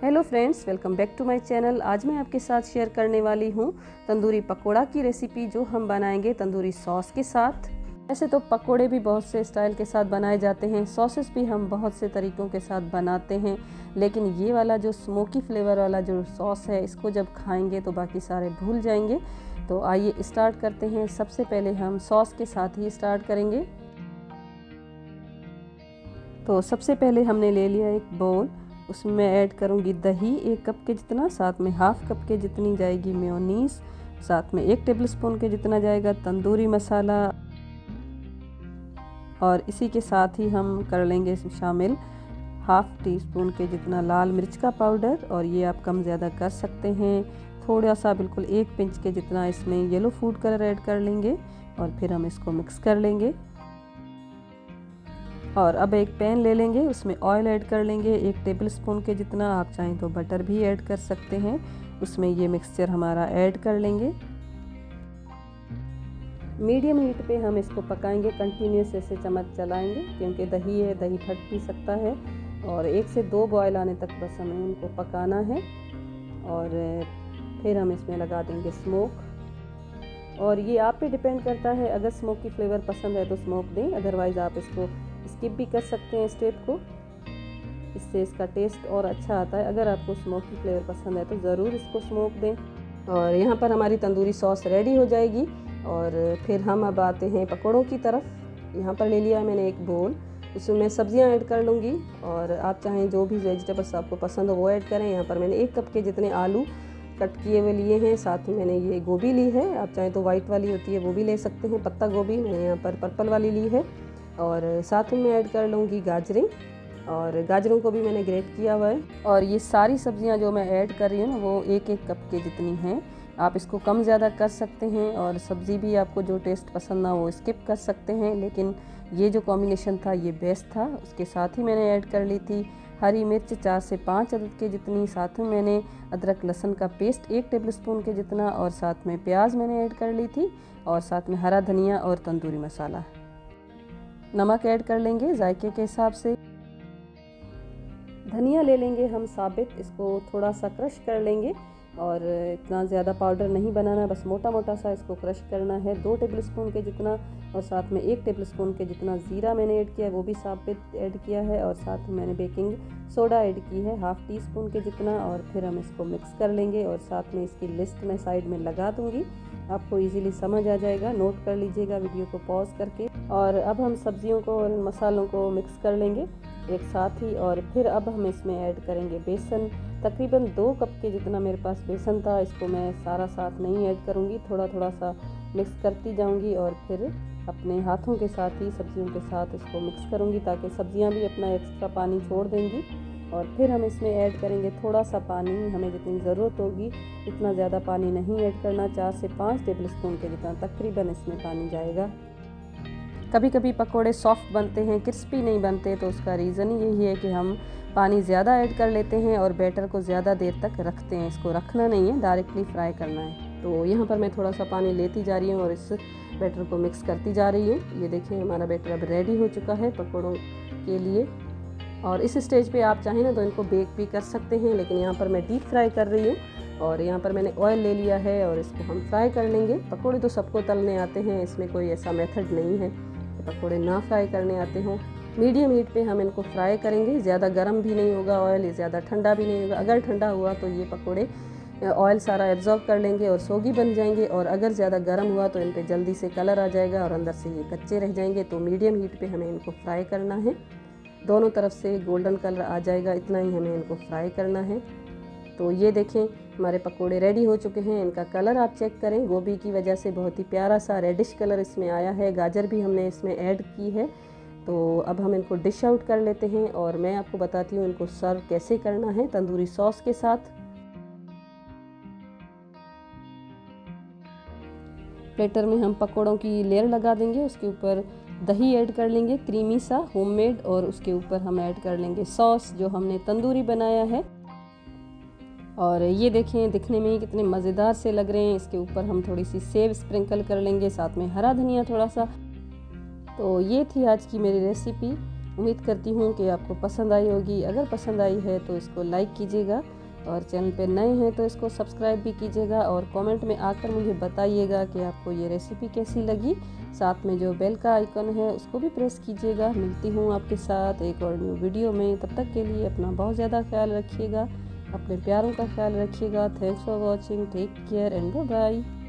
Hello friends, welcome back to my channel. आज मैं आपके साथ शेयर करने वाली हूँ तंदूरी पकोड़ा की रेसिपी, जो हम बनाएंगे तंदूरी सॉस के साथ। ऐसे तो पकोड़े भी बहुत से स्टाइल के साथ बनाए जाते हैं, सॉसेस भी हम बहुत से तरीक़ों के साथ बनाते हैं, लेकिन ये वाला जो स्मोकी फ्लेवर वाला जो सॉस है, इसको जब खाएंगे तो बाकी सारे भूल जाएंगे। तो आइए स्टार्ट करते हैं। सबसे पहले हम सॉस के साथ ही स्टार्ट करेंगे। तो सबसे पहले हमने ले लिया एक बाउल, उसमें मैं ऐड करूँगी दही 1 कप के जितना, साथ में हाफ कप के जितनी जाएगी मेयोनीज, साथ में 1 टेबलस्पून के जितना जाएगा तंदूरी मसाला, और इसी के साथ ही हम कर लेंगे शामिल हाफ टी स्पून के जितना लाल मिर्च का पाउडर, और ये आप कम ज़्यादा कर सकते हैं। थोड़ा सा बिल्कुल 1 पिंच के जितना इसमें येलो फूड कलर ऐड कर लेंगे, और फिर हम इसको मिक्स कर लेंगे। और अब एक पैन ले लेंगे, उसमें ऑयल ऐड कर लेंगे 1 टेबलस्पून के जितना, आप चाहें तो बटर भी ऐड कर सकते हैं। उसमें ये मिक्सचर हमारा ऐड कर लेंगे। मीडियम हीट पे हम इसको पकाएंगे, कंटिन्यूस ऐसे चम्मच चलाएंगे, क्योंकि दही है, दही फट भी सकता है। और 1 से 2 बॉयल आने तक बस हमें इनको पकाना है, और फिर हम इसमें लगा देंगे स्मोक। और ये आप पे डिपेंड करता है, अगर स्मोकी फ्लेवर पसंद है तो स्मोक दें, अदरवाइज़ आप इसको स्किप भी कर सकते हैं स्टेप को, इससे इसका टेस्ट और अच्छा आता है। अगर आपको स्मोकी फ्लेवर पसंद है तो ज़रूर इसको स्मोक दें। और यहाँ पर हमारी तंदूरी सॉस रेडी हो जाएगी, और फिर हम अब आते हैं पकौड़ों की तरफ। यहाँ पर ले लिया मैंने एक बोल, उसमें मैं सब्जियाँ ऐड कर लूँगी, और आप चाहें जो भी वेजिटेबल्स आपको पसंद हो वो ऐड करें। यहाँ पर मैंने 1 कप के जितने आलू कट किए हुए लिए हैं, साथ में मैंने ये गोभी ली है, आप चाहें तो वाइट वाली होती है वो भी ले सकते हैं, पत्ता गोभी, मैंने यहाँ पर पर्पल वाली ली है। और साथ में मैं ऐड कर लूँगी गाजरें, और गाजरों को भी मैंने ग्रेट किया हुआ है। और ये सारी सब्जियां जो मैं ऐड कर रही हूँ वो 1-1 कप के जितनी हैं, आप इसको कम ज़्यादा कर सकते हैं। और सब्ज़ी भी आपको जो टेस्ट पसंद ना वो स्किप कर सकते हैं, लेकिन ये जो कॉम्बिनेशन था ये बेस्ट था। उसके साथ ही मैंने ऐड कर ली थी हरी मिर्च 4 से 5 अदद के जितनी, साथ में मैंने अदरक लहसुन का पेस्ट 1 टेबलस्पून के जितना, और साथ में प्याज मैंने ऐड कर ली थी, और साथ में हरा धनिया और तंदूरी मसाला। नमक ऐड कर लेंगे जायके के हिसाब से। धनिया ले लेंगे हम साबित, इसको थोड़ा सा क्रश कर लेंगे, और इतना ज़्यादा पाउडर नहीं बनाना, बस मोटा मोटा सा इसको क्रश करना है। 2 टेबलस्पून के जितना, और साथ में 1 टेबलस्पून के जितना ज़ीरा मैंने ऐड किया है, वो भी साबित ऐड किया है, और साथ में मैंने बेकिंग सोडा ऐड की है हाफ टी स्पून के जितना। और फिर हम इसको मिक्स कर लेंगे, और साथ में इसकी लिस्ट मैं साइड में लगा दूँगी, आपको इजीली समझ आ जाएगा, नोट कर लीजिएगा वीडियो को पॉज करके। और अब हम सब्जियों को और मसालों को मिक्स कर लेंगे एक साथ ही, और फिर अब हम इसमें ऐड करेंगे बेसन। तकरीबन 2 कप के जितना मेरे पास बेसन था, इसको मैं सारा साथ नहीं ऐड करूँगी, थोड़ा थोड़ा सा मिक्स करती जाऊँगी, और फिर अपने हाथों के साथ ही सब्जियों के साथ इसको मिक्स करूँगी, ताकि सब्जियाँ भी अपना एक्स्ट्रा पानी छोड़ देंगी। और फिर हम इसमें ऐड करेंगे थोड़ा सा पानी, हमें जितनी ज़रूरत होगी, इतना ज़्यादा पानी नहीं ऐड करना, 4 से 5 टेबलस्पून के जितना तकरीबन इसमें पानी जाएगा। कभी कभी पकोड़े सॉफ्ट बनते हैं, क्रिस्पी नहीं बनते, तो उसका रीज़न ही यही है कि हम पानी ज़्यादा ऐड कर लेते हैं और बैटर को ज़्यादा देर तक रखते हैं। इसको रखना नहीं है, डायरेक्टली फ्राई करना है। तो यहाँ पर मैं थोड़ा सा पानी लेती जा रही हूँ और इस बैटर को मिक्स करती जा रही हूँ। ये देखिए हमारा बैटर अब रेडी हो चुका है पकोड़ों के लिए। और इस स्टेज पे आप चाहें ना तो इनको बेक भी कर सकते हैं, लेकिन यहाँ पर मैं डीप फ्राई कर रही हूँ, और यहाँ पर मैंने ऑयल ले लिया है, और इसको हम फ्राई कर लेंगे। पकोड़े तो सबको तलने आते हैं, इसमें कोई ऐसा मेथड नहीं है कि पकोड़े ना फ्राई करने आते हों। मीडियम हीट पे हम इनको फ्राई करेंगे, ज़्यादा गर्म भी नहीं होगा ऑयल, ज़्यादा ठंडा भी नहीं होगा। अगर ठंडा हुआ तो ये पकोड़े ऑयल सारा एब्जॉर्ब कर लेंगे और सोगी बन जाएंगे, और अगर ज़्यादा गर्म हुआ तो इन पे जल्दी से कलर आ जाएगा और अंदर से ये कच्चे रह जाएंगे। तो मीडियम हीट पे हमें इनको फ्राई करना है, दोनों तरफ से गोल्डन कलर आ जाएगा, इतना ही हमें इनको फ्राई करना है। तो ये देखें हमारे पकोड़े रेडी हो चुके हैं। इनका कलर आप चेक करें, गोभी की वजह से बहुत ही प्यारा सा रेडिश कलर इसमें आया है, गाजर भी हमने इसमें ऐड की है। तो अब हम इनको डिश आउट कर लेते हैं, और मैं आपको बताती हूँ इनको सर्व कैसे करना है तंदूरी सॉस के साथ। प्लेटर में हम पकोड़ों की लेयर लगा देंगे, उसके ऊपर दही ऐड कर लेंगे क्रीमी सा होममेड, और उसके ऊपर हम ऐड कर लेंगे सॉस जो हमने तंदूरी बनाया है। और ये देखें दिखने में ही कितने मज़ेदार से लग रहे हैं। इसके ऊपर हम थोड़ी सी सेव स्प्रिंकल कर लेंगे, साथ में हरा धनिया थोड़ा सा। तो ये थी आज की मेरी रेसिपी। उम्मीद करती हूँ कि आपको पसंद आई होगी। अगर पसंद आई है तो इसको लाइक कीजिएगा और चैनल पे नए हैं तो इसको सब्सक्राइब भी कीजिएगा और कमेंट में आकर मुझे बताइएगा कि आपको ये रेसिपी कैसी लगी। साथ में जो बेल का आइकन है उसको भी प्रेस कीजिएगा। मिलती हूँ आपके साथ एक और न्यू वीडियो में। तब तक के लिए अपना बहुत ज़्यादा ख्याल रखिएगा, अपने प्यारों का ख्याल रखिएगा। Thanks for watching, take care and bye bye.